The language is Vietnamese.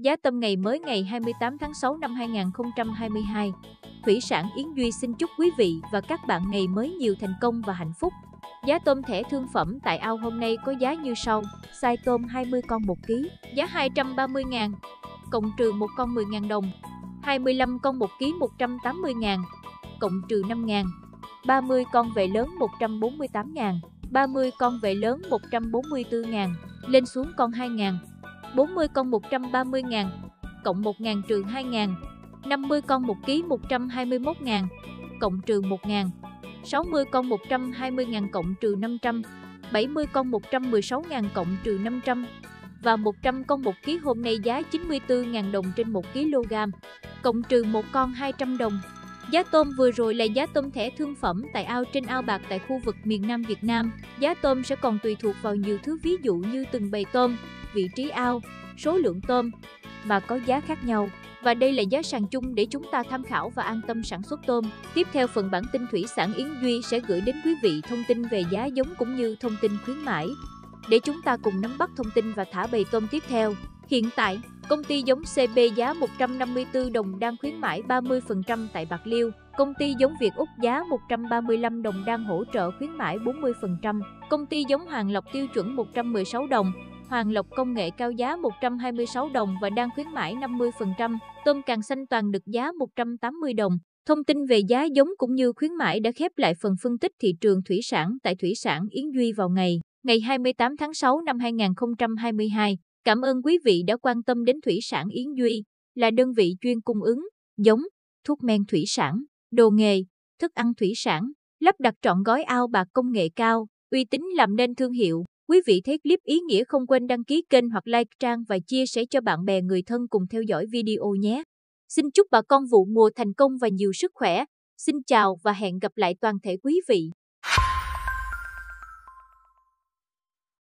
Giá tôm ngày mới ngày 28 tháng 6 năm 2022. Thủy sản Yến Duy xin chúc quý vị và các bạn ngày mới nhiều thành công và hạnh phúc. Giá tôm thẻ thương phẩm tại ao hôm nay có giá như sau. Size tôm 20 con 1 kg, giá 230.000, cộng trừ 1 con 10.000 đồng. 25 con 1 kg 180.000, cộng trừ 5.000. 30 con vệ lớn 148.000, 30 con vệ lớn 144.000, lên xuống con 2.000. 40 con 130.000, cộng 1.000 trừ 2.000. 50 con 1 kg 121.000, cộng trừ 1.000. 60 con 120.000 cộng trừ 500. 70 con 116.000 cộng trừ 500. Và 100 con 1 kg hôm nay giá 94.000 đồng trên 1 kg, cộng trừ 1 con 200 đồng. Giá tôm vừa rồi là giá tôm thẻ thương phẩm tại ao trên ao bạc tại khu vực miền Nam Việt Nam. Giá tôm sẽ còn tùy thuộc vào nhiều thứ ví dụ như từng bầy tôm, vị trí ao, số lượng tôm mà có giá khác nhau. Và đây là giá sàn chung để chúng ta tham khảo và an tâm sản xuất tôm. Tiếp theo phần bản tin thủy sản Yến Duy sẽ gửi đến quý vị thông tin về giá giống cũng như thông tin khuyến mãi để chúng ta cùng nắm bắt thông tin và thả bầy tôm tiếp theo. Hiện tại, công ty giống CB giá 154 đồng đang khuyến mãi 30% tại Bạc Liêu. Công ty giống Việt Úc giá 135 đồng đang hỗ trợ khuyến mãi 40%. Công ty giống Hoàng Lộc tiêu chuẩn 116 đồng. Hoàng Lộc công nghệ cao giá 126 đồng và đang khuyến mãi 50%. Tôm càng xanh toàn được giá 180 đồng. Thông tin về giá giống cũng như khuyến mãi đã khép lại phần phân tích thị trường thủy sản tại Thủy sản Yến Duy vào ngày 28 tháng 6 năm 2022. Cảm ơn quý vị đã quan tâm đến Thủy sản Yến Duy, là đơn vị chuyên cung ứng giống, thuốc men thủy sản, đồ nghề, thức ăn thủy sản, lắp đặt trọn gói ao bạc công nghệ cao, uy tín làm nên thương hiệu. Quý vị thấy clip ý nghĩa không quên đăng ký kênh hoặc like trang và chia sẻ cho bạn bè người thân cùng theo dõi video nhé. Xin chúc bà con vụ mùa thành công và nhiều sức khỏe. Xin chào và hẹn gặp lại toàn thể quý vị.